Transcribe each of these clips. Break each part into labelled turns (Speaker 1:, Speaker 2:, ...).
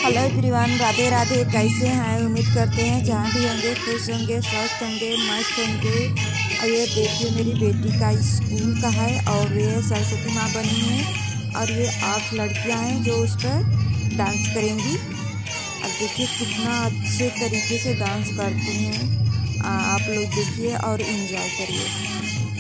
Speaker 1: Hello everyone, Radhe Radhe. कैसे हैं? उम्मीद करते हैं जहाँ भी होंगे खुश होंगे, स्वस्थ होंगे, मस्त होंगे। और ये देखिए मेरी बेटी का स्कूल का है और ये सरस्वती माँ बनी है और ये 8 लड़कियाँ हैं जो उस पर डांस करेंगी। अब देखिए कितना अच्छे तरीके से डांस करती हैं। आप लोग देखिए और एंजॉय करिए।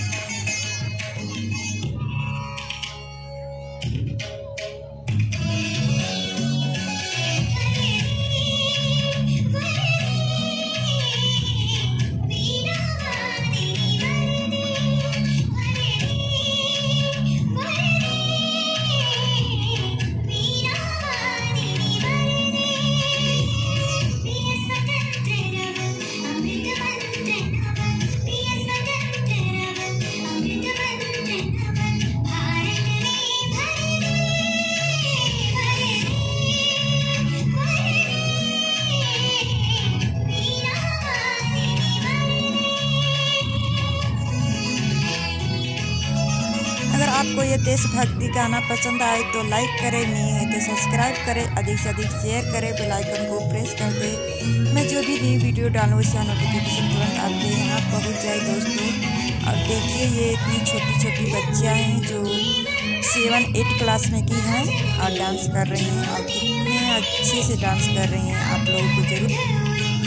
Speaker 1: अगर आपको ये देशभक्ति गाना पसंद आए तो लाइक करें, नहीं है तो सब्सक्राइब करें, अधिक से अधिक शेयर करें, बेल आइकन को प्रेस कर दें। मैं जो भी नई वीडियो डालूँ उसका नोटिफिकेशन तुरंत आपके यहाँ पहुँच जाए दोस्तों। और देखिए ये इतनी छोटी छोटी बच्चियाँ हैं जो 7-8 क्लास में की हैं और डांस कर रही हैं और कितने अच्छे से डांस कर रही हैं। आप लोगों को जरूर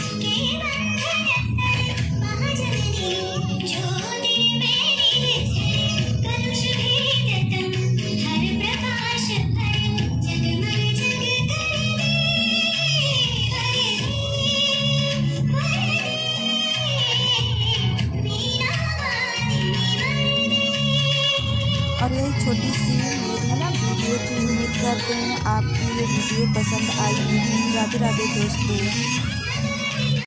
Speaker 1: और ये छोटी सी वीडियो की उम्मीद करते हैं आपकी ये वीडियो पसंद आई। राधे राधे दोस्तों।